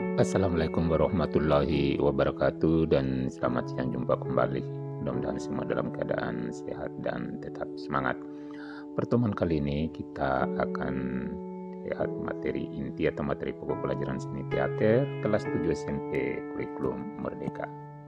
Assalamualaikum warahmatullahi wabarakatuh dan selamat siang, jumpa kembali. Mudah-mudahan semua dalam keadaan sehat dan tetap semangat. Pertemuan kali ini kita akan lihat materi inti atau materi pokok pelajaran seni teater kelas 7 SMP kurikulum Merdeka.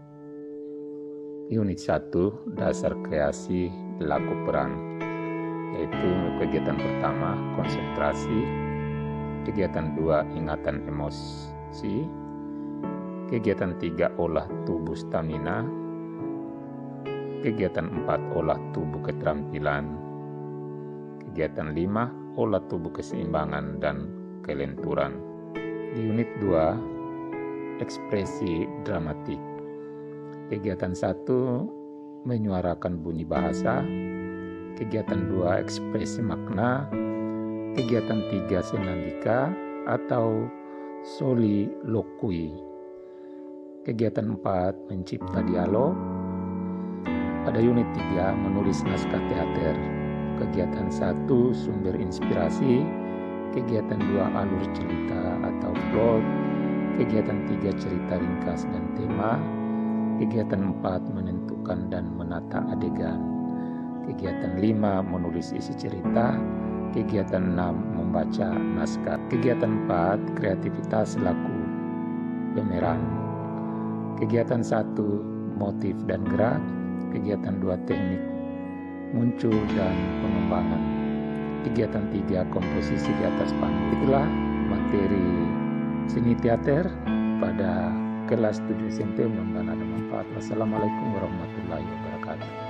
Unit 1, dasar kreasi laku peran, yaitu kegiatan pertama konsentrasi, kegiatan 2 ingatan emosi, kegiatan 3 olah tubuh stamina, kegiatan 4 olah tubuh keterampilan, kegiatan 5 olah tubuh keseimbangan dan kelenturan. Di unit 2 ekspresi dramatik, kegiatan 1 menyuarakan bunyi bahasa, kegiatan 2 ekspresi makna, kegiatan 3 semiotika atau solilokui, kegiatan 4 mencipta dialog. Pada unit 3 menulis naskah teater, kegiatan 1 sumber inspirasi, kegiatan 2 alur cerita atau plot, kegiatan 3 cerita ringkas dan tema, kegiatan 4 menentukan dan menata adegan, kegiatan 5 menulis isi cerita, kegiatan 6 membaca naskah, kegiatan 4 kreativitas laku pemeran, kegiatan 1 motif dan gerak, kegiatan 2 teknik muncul dan pengembangan, kegiatan 3 komposisi di atas panggung. Itulah materi seni teater pada kelas 7 SMP, mudah-mudahan ada manfaat. Wassalamualaikum warahmatullahi wabarakatuh.